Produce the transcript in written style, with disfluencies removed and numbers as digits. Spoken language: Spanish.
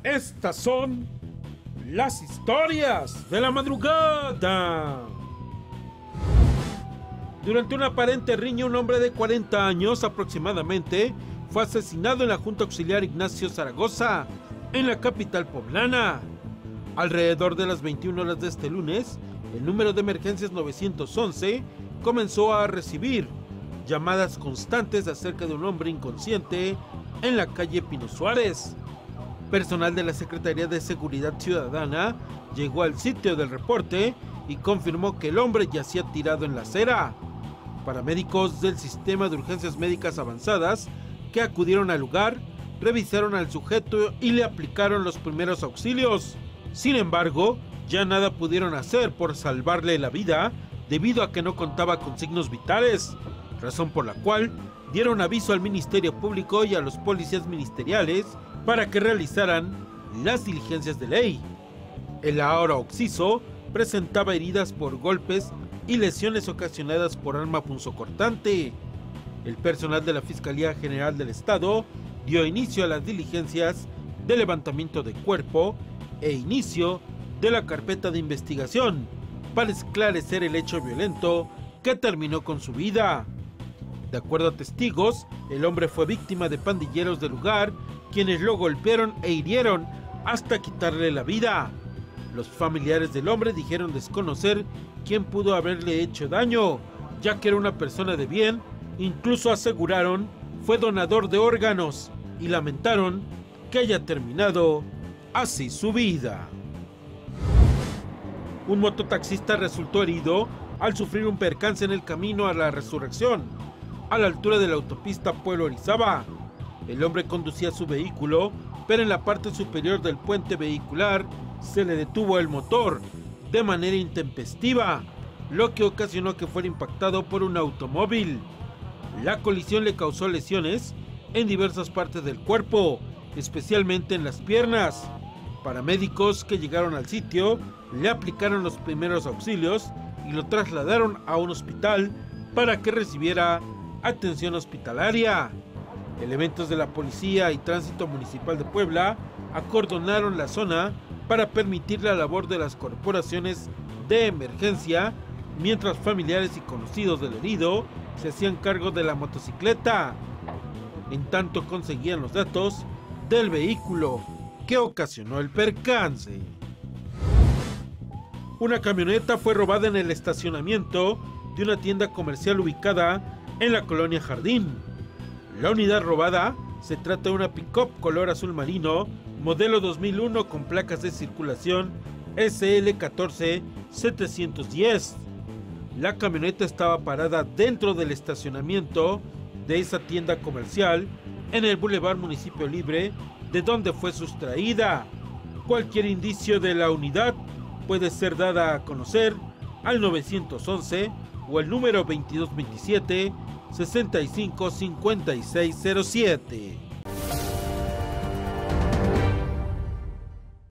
Estas son las historias de la madrugada. Durante una aparente riña, un hombre de 40 años aproximadamente fue asesinado en la Junta Auxiliar Ignacio Zaragoza, en la capital poblana. Alrededor de las 21 horas de este lunes, el número de emergencias 911 comenzó a recibir llamadas constantes acerca de un hombre inconsciente en la calle Pino Suárez. Personal de la Secretaría de Seguridad Ciudadana llegó al sitio del reporte y confirmó que el hombre yacía tirado en la acera. Paramédicos del Sistema de Urgencias Médicas Avanzadas que acudieron al lugar revisaron al sujeto y le aplicaron los primeros auxilios. Sin embargo, ya nada pudieron hacer por salvarle la vida debido a que no contaba con signos vitales, razón por la cual dieron aviso al Ministerio Público y a los policías ministeriales para que realizaran las diligencias de ley. El ahora occiso presentaba heridas por golpes y lesiones ocasionadas por arma punzocortante. El personal de la Fiscalía General del Estado dio inicio a las diligencias de levantamiento de cuerpo e inicio de la carpeta de investigación para esclarecer el hecho violento que terminó con su vida. De acuerdo a testigos, el hombre fue víctima de pandilleros del lugar, quienes lo golpearon e hirieron hasta quitarle la vida. Los familiares del hombre dijeron desconocer quién pudo haberle hecho daño, ya que era una persona de bien. Incluso aseguraron fue donador de órganos y lamentaron que haya terminado así su vida. Un mototaxista resultó herido al sufrir un percance en el camino a la Resurrección, a la altura de la autopista Pueblo-Orizaba. El hombre conducía su vehículo, pero en la parte superior del puente vehicular se le detuvo el motor de manera intempestiva, lo que ocasionó que fuera impactado por un automóvil. La colisión le causó lesiones en diversas partes del cuerpo, especialmente en las piernas. Paramédicos que llegaron al sitio le aplicaron los primeros auxilios y lo trasladaron a un hospital para que recibiera atención hospitalaria. Elementos de la Policía y Tránsito Municipal de Puebla acordonaron la zona para permitir la labor de las corporaciones de emergencia, mientras familiares y conocidos del herido se hacían cargo de la motocicleta. En tanto conseguían los datos del vehículo que ocasionó el percance. Una camioneta fue robada en el estacionamiento de una tienda comercial ubicada en la colonia Jardín. La unidad robada se trata de una pick-up color azul marino, modelo 2001 con placas de circulación SL14710. La camioneta estaba parada dentro del estacionamiento de esa tienda comercial en el Boulevard Municipio Libre, de donde fue sustraída. Cualquier indicio de la unidad puede ser dada a conocer al 911 o el número 2227 655607.